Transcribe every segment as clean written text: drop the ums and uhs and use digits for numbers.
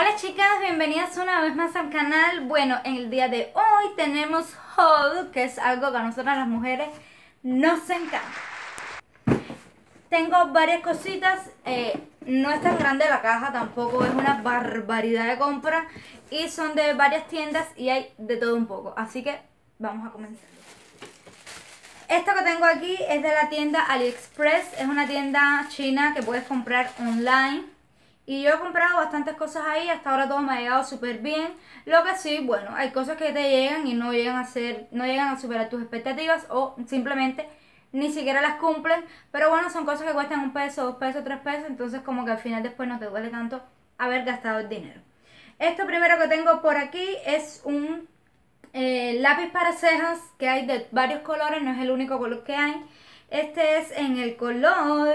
Hola chicas, bienvenidas una vez más al canal. Bueno, en el día de hoy tenemos haul, que es algo que a nosotras las mujeres nos encanta. Tengo varias cositas, no es tan grande la caja, tampoco es una barbaridad de compra y son de varias tiendas y hay de todo un poco, así que vamos a comenzar. Esto que tengo aquí es de la tienda AliExpress, es una tienda china que puedes comprar online. Y yo he comprado bastantes cosas ahí, hasta ahora todo me ha llegado súper bien. Lo que sí, bueno, hay cosas que te llegan y no llegan a superar tus expectativas o simplemente ni siquiera las cumplen. Pero bueno, son cosas que cuestan 1 peso, 2 pesos, 3 pesos, entonces como que al final después no te duele tanto haber gastado el dinero. Esto primero que tengo por aquí es un lápiz para cejas que hay de varios colores, no es el único color que hay. Este es en el color...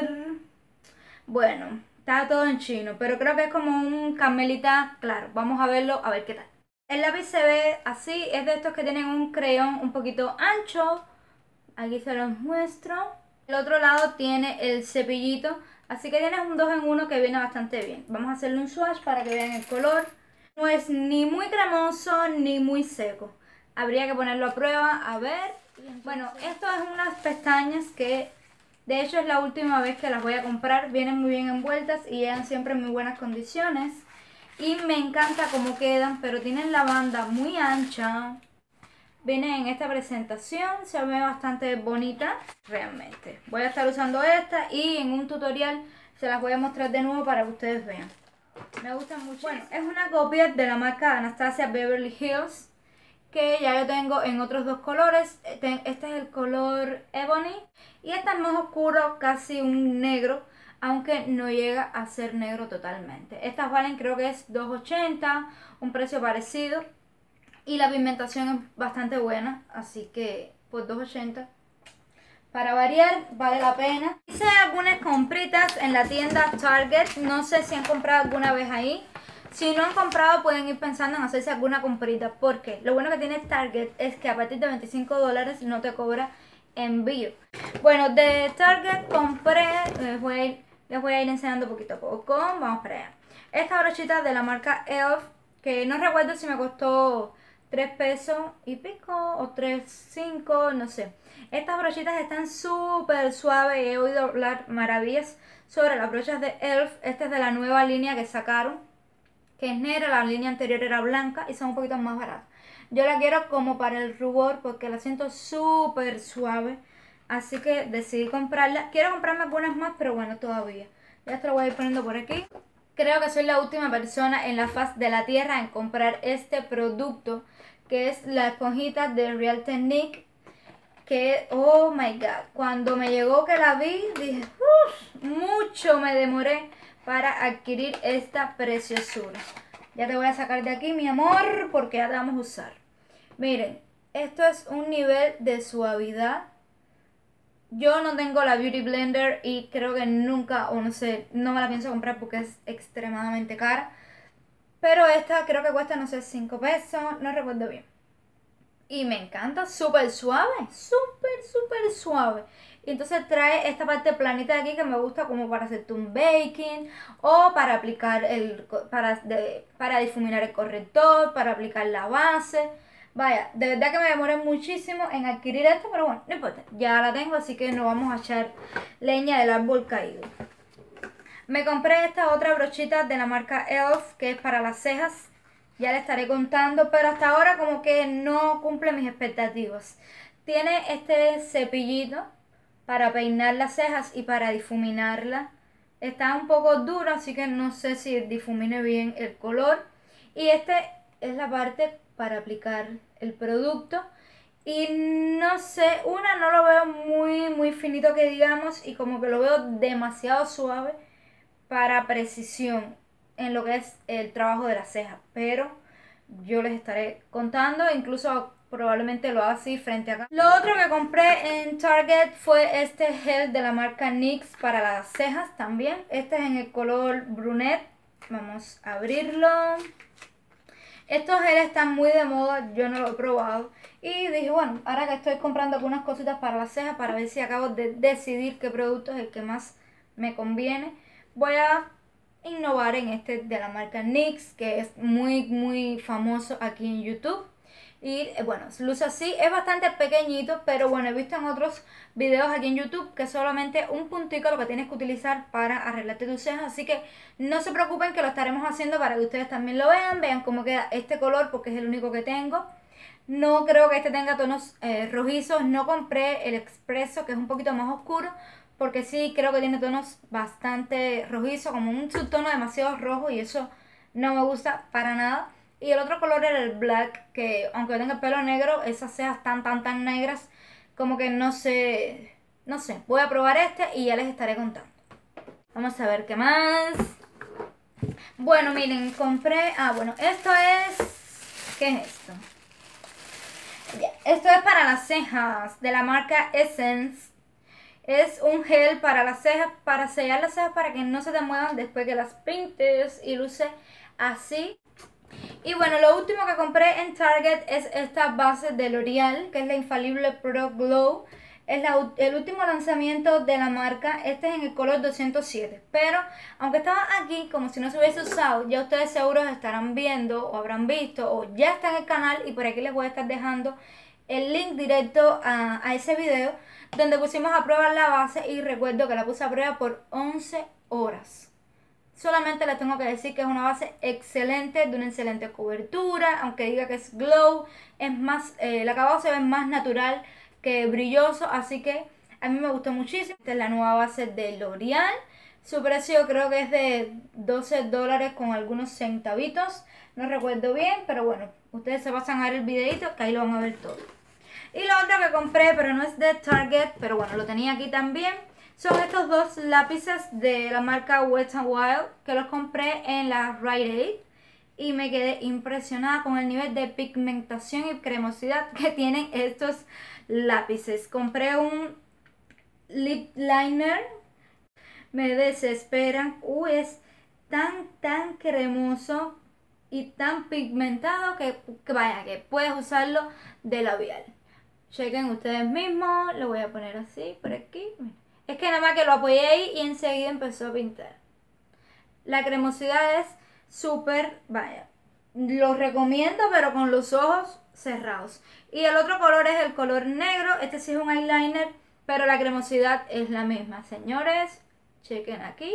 Bueno, está todo en chino, pero creo que es como un carmelita claro. Vamos a verlo, a ver qué tal. El lápiz se ve así, es de estos que tienen un crayón un poquito ancho. Aquí se los muestro. El otro lado tiene el cepillito, así que tienes un 2 en 1 que viene bastante bien. Vamos a hacerle un swatch para que vean el color. No es ni muy cremoso ni muy seco. Habría que ponerlo a prueba, a ver. Bueno, esto es unas pestañas que de hecho es la última vez que las voy a comprar. Vienen muy bien envueltas y llegan siempre en muy buenas condiciones. Y me encanta cómo quedan, pero tienen la banda muy ancha. Viene en esta presentación, se ve bastante bonita, realmente. Voy a estar usando esta y en un tutorial se las voy a mostrar de nuevo para que ustedes vean. Me gustan mucho. Bueno, es una copia de la marca Anastasia Beverly Hills, que ya yo tengo en otros dos colores. Este es el color Ebony y este es más oscuro, casi un negro, aunque no llega a ser negro totalmente. Estas valen, creo que es $2.80, un precio parecido, y la pigmentación es bastante buena, así que por $2.80 para variar vale la pena. Hice algunas compritas en la tienda Target, no sé si han comprado alguna vez ahí. Si no han comprado pueden ir pensando en hacerse alguna comprita, porque lo bueno que tiene Target es que a partir de $25 no te cobra envío. Bueno, de Target compré, les voy a ir enseñando poquito a poco. Vamos para allá. Esta brochita de la marca ELF, que no recuerdo si me costó 3 pesos y pico o 3.5, no sé. Estas brochitas están súper suaves y he oído hablar maravillas sobre las brochas de ELF. Esta es de la nueva línea que sacaron, que es negra, la línea anterior era blanca y son un poquito más baratas. Yo la quiero como para el rubor porque la siento súper suave, así que decidí comprarla. Quiero comprarme algunas más, pero bueno, todavía. Ya te lo voy a ir poniendo por aquí. Creo que soy la última persona en la faz de la tierra en comprar este producto, que es la esponjita de Real Technique, que, oh my god, cuando me llegó que la vi, dije, mucho me demoré para adquirir esta preciosura. Ya te voy a sacar de aquí, mi amor, porque ya te vamos a usar. Miren, esto es un nivel de suavidad. Yo no tengo la Beauty Blender y creo que nunca, o no sé, no me la pienso comprar porque es extremadamente cara. Pero esta creo que cuesta, no sé, 5 pesos, no recuerdo bien. Y me encanta, súper suave, súper suave. Y entonces trae esta parte planita de aquí que me gusta como para hacerte un baking o para aplicar para difuminar el corrector, para aplicar la base. Vaya, de verdad que me demoré muchísimo en adquirir esto, pero bueno, no importa, ya la tengo, así que no vamos a echar leña del árbol caído. Me compré esta otra brochita de la marca ELF, que es para las cejas. Ya le estaré contando, pero hasta ahora como que no cumple mis expectativas. Tiene este cepillito para peinar las cejas y para difuminarla. Está un poco duro, así que no sé si difumine bien el color. Y este es la parte para aplicar el producto. Y no sé, no lo veo muy finito que digamos, y como que lo veo demasiado suave para precisión en lo que es el trabajo de las cejas, pero yo les estaré contando, incluso probablemente lo haga así frente acá. Lo otro que compré en Target fue este gel de la marca NYX para las cejas también. Este es en el color brunette. Vamos a abrirlo. Estos geles están muy de moda, yo no lo he probado. Y dije, bueno, ahora que estoy comprando algunas cositas para las cejas, para ver si acabo de decidir qué producto es el que más me conviene, voy a innovar en este de la marca NYX, que es muy famoso aquí en YouTube. Y bueno, luce así, es bastante pequeñito, pero bueno, he visto en otros videos aquí en YouTube que solamente un puntico lo que tienes que utilizar para arreglarte tus cejas, así que no se preocupen que lo estaremos haciendo para que ustedes también lo vean cómo queda este color porque es el único que tengo. No creo que este tenga tonos rojizos, no compré el expreso que es un poquito más oscuro, porque sí creo que tiene tonos bastante rojizos, como un subtono demasiado rojo y eso no me gusta para nada. Y el otro color era el black, que aunque tenga el pelo negro, esas cejas tan negras, como que no sé, voy a probar este y ya les estaré contando. Vamos a ver qué más. Bueno, miren, compré, bueno, esto es, ¿qué es esto? Esto es para las cejas, de la marca Essence. Es un gel para las cejas, para sellar las cejas para que no se te muevan después que las pintes, y luce así. Y bueno, lo último que compré en Target es esta base de L'Oreal, que es la Infallible Pro Glow. Es el último lanzamiento de la marca. Este es en el color 207. Pero aunque estaba aquí como si no se hubiese usado, ya ustedes seguros estarán viendo o habrán visto o ya está en el canal, y por aquí les voy a estar dejando el link directo a ese video donde pusimos a prueba la base, y recuerdo que la puse a prueba por 11 horas. Solamente les tengo que decir que es una base excelente, de una excelente cobertura, aunque diga que es glow, es más, el acabado se ve más natural que brilloso, así que a mí me gustó muchísimo. Esta es la nueva base de L'Oreal. Su precio creo que es de $12 con algunos centavitos, no recuerdo bien, pero bueno, ustedes se pasan a ver el videito que ahí lo van a ver todo. Y lo otro que compré, pero no es de Target, pero bueno, lo tenía aquí también, son estos dos lápices de la marca Wet n Wild, que los compré en la Rite Aid y me quedé impresionada con el nivel de pigmentación y cremosidad que tienen estos lápices. Compré un lip liner, me desesperan, es tan cremoso y tan pigmentado que vaya, que puedes usarlo de labial. Chequen ustedes mismos, lo voy a poner así por aquí. Es que nada más que lo apoyé ahí y enseguida empezó a pintar. La cremosidad es súper, vaya, lo recomiendo pero con los ojos cerrados. Y el otro color es el color negro, este sí es un eyeliner, pero la cremosidad es la misma, señores. Chequen aquí,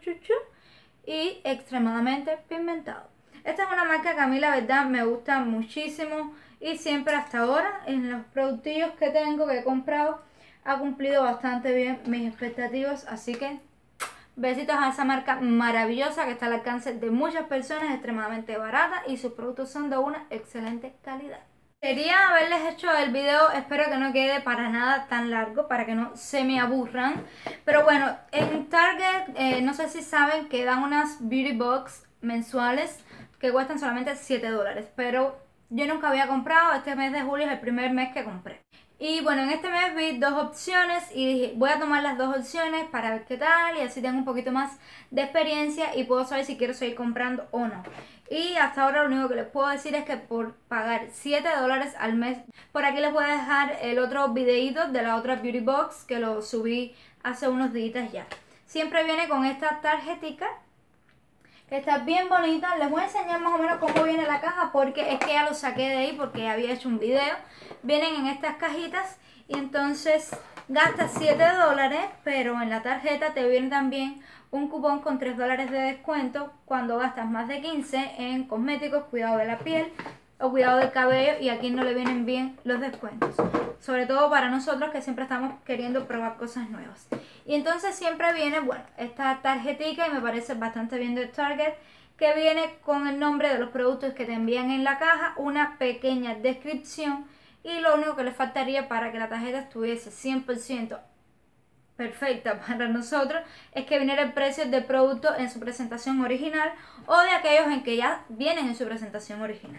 y extremadamente pigmentado. Esta es una marca que a mí la verdad me gusta muchísimo y siempre hasta ahora en los productillos que tengo, que he comprado, ha cumplido bastante bien mis expectativas, así que besitos a esa marca maravillosa que está al alcance de muchas personas, extremadamente barata y sus productos son de una excelente calidad. Quería haberles hecho el video, espero que no quede para nada tan largo para que no se me aburran, pero bueno, en Target no sé si saben que dan unas beauty box mensuales que cuestan solamente $7, pero yo nunca había comprado. Este mes de julio es el primer mes que compré. Y bueno, en este mes vi dos opciones y dije, voy a tomar las dos opciones para ver qué tal, y así tengo un poquito más de experiencia y puedo saber si quiero seguir comprando o no. Y hasta ahora lo único que les puedo decir es que por pagar $7 al mes, por aquí les voy a dejar el otro videito de la otra beauty box que lo subí hace unos días ya. Siempre viene con esta tarjetica que está bien bonita. Les voy a enseñar más o menos cómo viene la caja porque es que ya lo saqué de ahí porque había hecho un video. Vienen en estas cajitas y entonces gastas $7, pero en la tarjeta te viene también un cupón con $3 de descuento cuando gastas más de 15 en cosméticos, cuidado de la piel o cuidado del cabello, y aquí no le vienen bien los descuentos, sobre todo para nosotros que siempre estamos queriendo probar cosas nuevas. Y entonces siempre viene, bueno, esta tarjetita, y me parece bastante bien de Target, que viene con el nombre de los productos que te envían en la caja, una pequeña descripción, y lo único que le faltaría para que la tarjeta estuviese 100% perfecta para nosotros es que viniera el precio del producto en su presentación original o de aquellos en que ya vienen en su presentación original.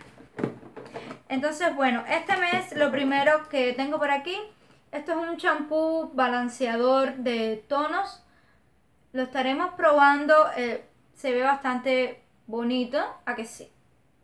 Entonces, bueno, este mes lo primero que tengo por aquí, esto es un champú balanceador de tonos. Lo estaremos probando, se ve bastante bonito, ¿a que sí?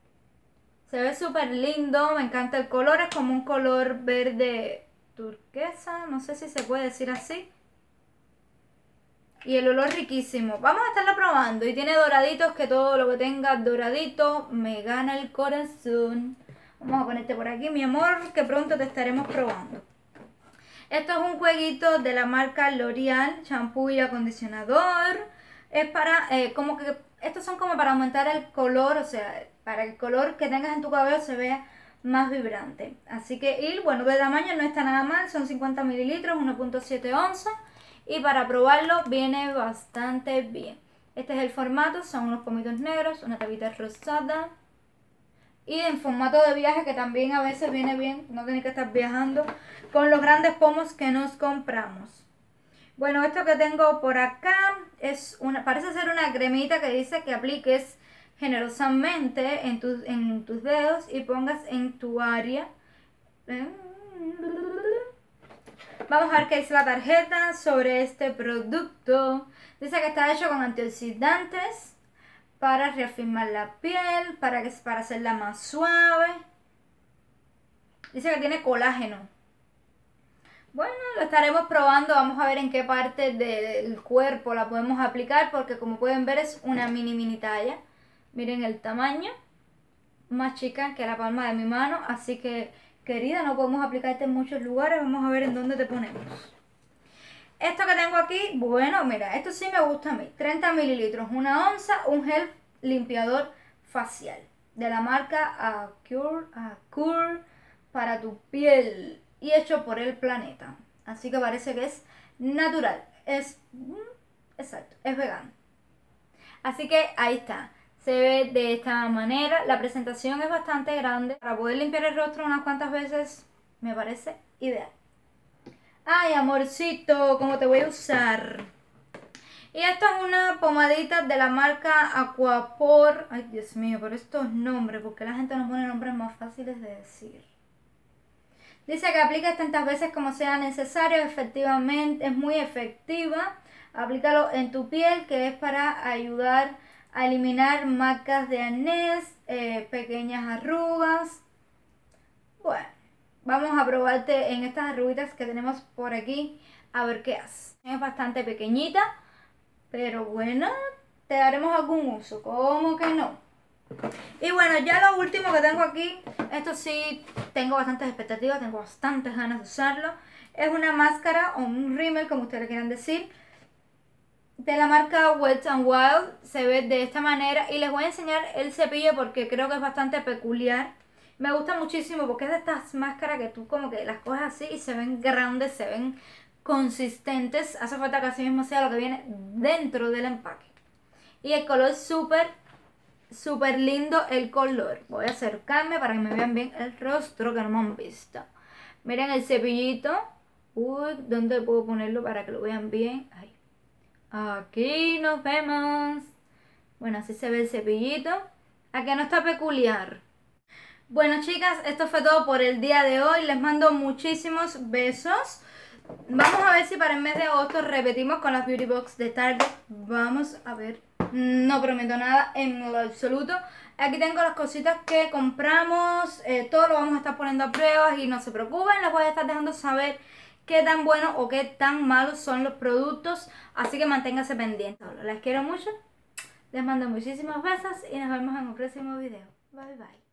Se ve súper lindo, me encanta el color, es como un color verde turquesa, no sé si se puede decir así. Y el olor riquísimo. Vamos a estarlo probando. Y tiene doraditos, que todo lo que tenga doradito me gana el corazón. Vamos a ponerte por aquí, mi amor, que pronto te estaremos probando. Esto es un jueguito de la marca L'Oreal, champú y acondicionador. Es para, como que, estos son como para aumentar el color, o sea, para que el color que tengas en tu cabello se vea más vibrante. Así que, y bueno, de tamaño no está nada mal, son 50 mililitros, 1.7 onzas. Y para probarlo viene bastante bien. Este es el formato, son unos pomitos negros, una tapita rosada. Y en formato de viaje, que también a veces viene bien, no tener que estar viajando con los grandes pomos que nos compramos. Bueno, esto que tengo por acá es parece ser una cremita que dice que apliques generosamente en tus dedos y pongas en tu área. Vamos a ver qué dice la tarjeta sobre este producto. Dice que está hecho con antioxidantes para reafirmar la piel, para hacerla más suave. Dice que tiene colágeno. Bueno, lo estaremos probando. Vamos a ver en qué parte del cuerpo la podemos aplicar, porque como pueden ver es una mini talla. Miren el tamaño, más chica que la palma de mi mano, así que, querida, no podemos aplicarte en muchos lugares. Vamos a ver en dónde te ponemos. Esto que tengo aquí, bueno, mira, esto sí me gusta a mí. 30 mililitros, 1 onza, un gel limpiador facial de la marca Acure para tu piel y hecho por el planeta. Así que parece que es natural. Exacto, es vegano. Así que ahí está. Se ve de esta manera. La presentación es bastante grande. Para poder limpiar el rostro unas cuantas veces me parece ideal. Ay, amorcito, ¿cómo te voy a usar? Y esta es una pomadita de la marca Aquaphor. Ay, Dios mío, pero estos nombres, porque la gente nos pone nombres más fáciles de decir. Dice que apliques tantas veces como sea necesario. Efectivamente, es muy efectiva. Aplícalo en tu piel, que es para ayudar a eliminar marcas de acné, pequeñas arrugas. Bueno, vamos a probarte en estas arruguitas que tenemos por aquí, a ver qué hace. Es bastante pequeñita, pero bueno, te daremos algún uso, ¿cómo que no? Y bueno, ya lo último que tengo aquí, esto sí tengo bastantes expectativas, tengo bastantes ganas de usarlo. Es una máscara o un rímel, como ustedes quieran decir, de la marca Wet n Wild. Se ve de esta manera y les voy a enseñar el cepillo porque creo que es bastante peculiar. Me gusta muchísimo porque es de estas máscaras que tú como que las coges así y se ven grandes, se ven consistentes. Hace falta que así mismo sea lo que viene dentro del empaque. Y el color súper lindo el color. Voy a acercarme para que me vean bien el rostro, que no me han visto. Miren el cepillito. Uy, ¿dónde puedo ponerlo para que lo vean bien? Ahí. Aquí nos vemos. Bueno, así se ve el cepillito. ¿A que no está peculiar? Bueno, chicas, esto fue todo por el día de hoy. Les mando muchísimos besos. Vamos a ver si para el mes de agosto repetimos con las Beauty Box de Target. Vamos a ver. No prometo nada en lo absoluto. Aquí tengo las cositas que compramos. Todo lo vamos a estar poniendo a pruebas y no se preocupen. Les voy a estar dejando saber qué tan buenos o qué tan malos son los productos. Así que manténganse pendientes. Les quiero mucho. Les mando muchísimos besos y nos vemos en un próximo video. Bye bye.